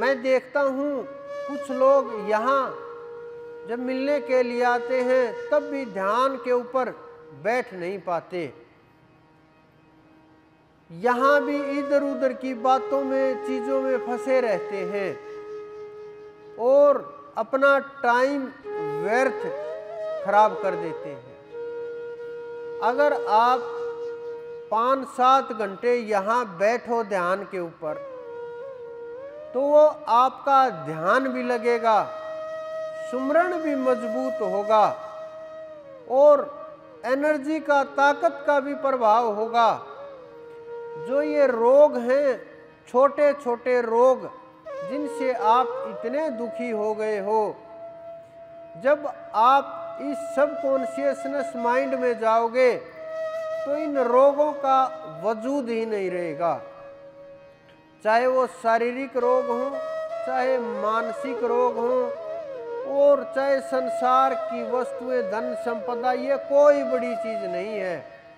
मैं देखता हूँ कुछ लोग यहाँ जब मिलने के लिए आते हैं तब भी ध्यान के ऊपर बैठ नहीं पाते। यहाँ भी इधर उधर की बातों में, चीज़ों में फंसे रहते हैं और अपना टाइम व्यर्थ खराब कर देते हैं। अगर आप 5-7 घंटे यहाँ बैठो ध्यान के ऊपर, तो वो आपका ध्यान भी लगेगा, सुमरण भी मजबूत होगा और एनर्जी का, ताकत का भी प्रभाव होगा। जो ये रोग हैं, छोटे छोटे रोग जिनसे आप इतने दुखी हो गए हो, जब आप इस सब कॉन्शियसनेस माइंड में जाओगे तो इन रोगों का वजूद ही नहीं रहेगा। चाहे वो शारीरिक रोग हों, चाहे मानसिक रोग हों, और चाहे संसार की वस्तुएं, धन संपदा, ये कोई बड़ी चीज नहीं है,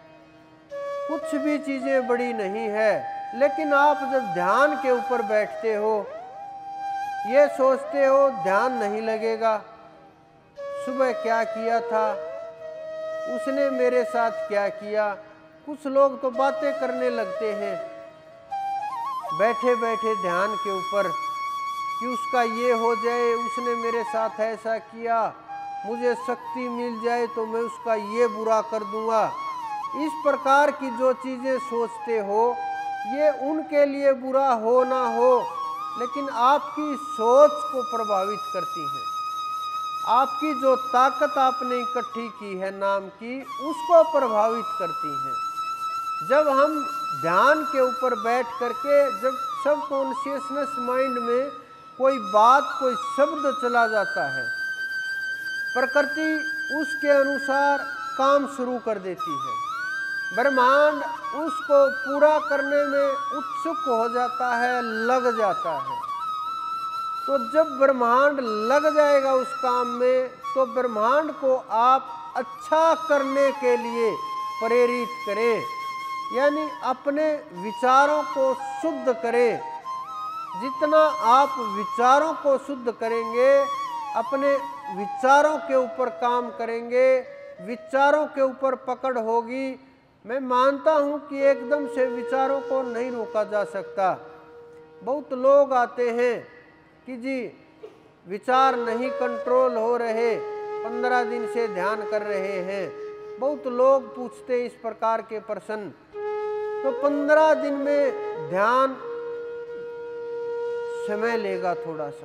कुछ भी चीजें बड़ी नहीं है। लेकिन आप जब ध्यान के ऊपर बैठते हो, ये सोचते हो ध्यान नहीं लगेगा, सुबह क्या किया था, उसने मेरे साथ क्या किया। कुछ लोग तो बातें करने लगते हैं बैठे बैठे ध्यान के ऊपर कि उसका ये हो जाए, उसने मेरे साथ ऐसा किया, मुझे शक्ति मिल जाए तो मैं उसका ये बुरा कर दूंगा। इस प्रकार की जो चीज़ें सोचते हो, ये उनके लिए बुरा हो ना हो, लेकिन आपकी सोच को प्रभावित करती हैं। आपकी जो ताकत आपने इकट्ठी की है नाम की, उसको प्रभावित करती हैं। जब हम ध्यान के ऊपर बैठ करके, जब सब कॉन्शियसनेस माइंड में कोई बात, कोई शब्द चला जाता है, प्रकृति उसके अनुसार काम शुरू कर देती है। ब्रह्मांड उसको पूरा करने में उत्सुक हो जाता है, लग जाता है। तो जब ब्रह्मांड लग जाएगा उस काम में, तो ब्रह्मांड को आप अच्छा करने के लिए प्रेरित करें, यानी अपने विचारों को शुद्ध करें। जितना आप विचारों को शुद्ध करेंगे, अपने विचारों के ऊपर काम करेंगे, विचारों के ऊपर पकड़ होगी, मैं मानता हूं कि एकदम से विचारों को नहीं रोका जा सकता। बहुत लोग आते हैं कि जी विचार नहीं कंट्रोल हो रहे, 15 दिन से ध्यान कर रहे हैं। बहुत लोग पूछते इस प्रकार के प्रश्न, तो 15 दिन में ध्यान समय लेगा थोड़ा सा,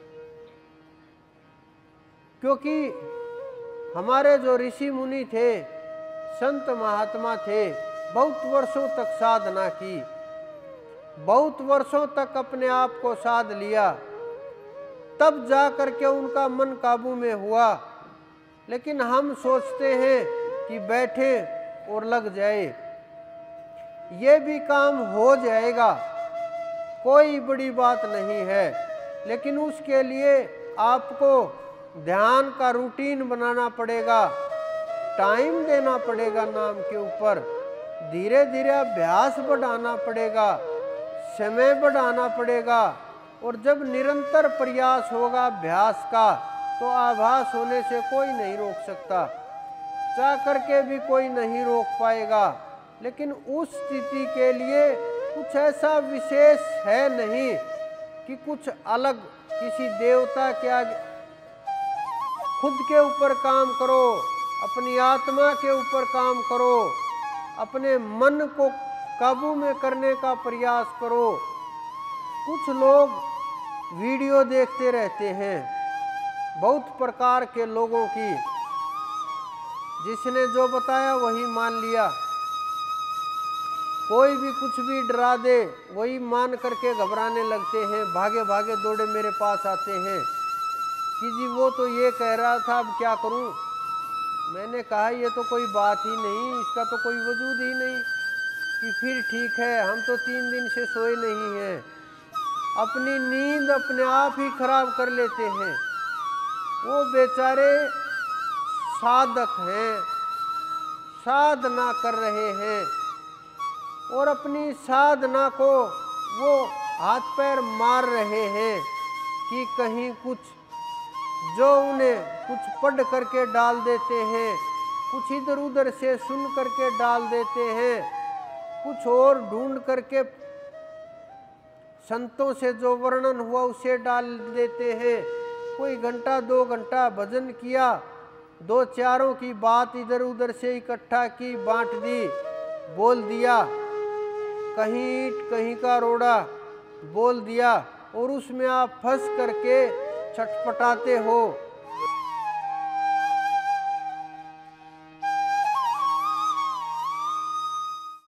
क्योंकि हमारे जो ऋषि मुनि थे, संत महात्मा थे, बहुत वर्षों तक साधना की, बहुत वर्षों तक अपने आप को साध लिया, तब जा करके उनका मन काबू में हुआ। लेकिन हम सोचते हैं कि बैठे और लग जाए, ये भी काम हो जाएगा, कोई बड़ी बात नहीं है। लेकिन उसके लिए आपको ध्यान का रूटीन बनाना पड़ेगा, टाइम देना पड़ेगा नाम के ऊपर, धीरे धीरे अभ्यास बढ़ाना पड़ेगा, समय बढ़ाना पड़ेगा। और जब निरंतर प्रयास होगा अभ्यास का, तो आभास होने से कोई नहीं रोक सकता, चाह करके भी कोई नहीं रोक पाएगा। लेकिन उस स्थिति के लिए कुछ ऐसा विशेष है नहीं कि कुछ अलग किसी देवता के आगे खुद के ऊपर काम करो, अपनी आत्मा के ऊपर काम करो, अपने मन को काबू में करने का प्रयास करो। कुछ लोग वीडियो देखते रहते हैं बहुत प्रकार के लोगों की, जिसने जो बताया वही मान लिया, कोई भी कुछ भी डरा दे वही मान करके घबराने लगते हैं, भागे भागे दौड़े मेरे पास आते हैं कि जी वो तो ये कह रहा था, अब क्या करूं। मैंने कहा ये तो कोई बात ही नहीं, इसका तो कोई वजूद ही नहीं। कि फिर ठीक है, हम तो 3 दिन से सोए नहीं हैं, अपनी नींद अपने आप ही खराब कर लेते हैं। वो बेचारे साधक हैं, साधना कर रहे हैं, और अपनी साधना को वो हाथ पैर मार रहे हैं कि कहीं कुछ जो उन्हें कुछ पढ़ करके डाल देते हैं, कुछ इधर उधर से सुन करके डाल देते हैं, कुछ और ढूंढ करके संतों से जो वर्णन हुआ उसे डाल देते हैं। कोई घंटा 2 घंटा भजन किया, 2 चारों की बात इधर उधर से इकट्ठा की, बांट दी, बोल दिया, कहीं ईंट कहीं का रोड़ा बोल दिया, और उसमें आप फंस करके छटपटाते हो।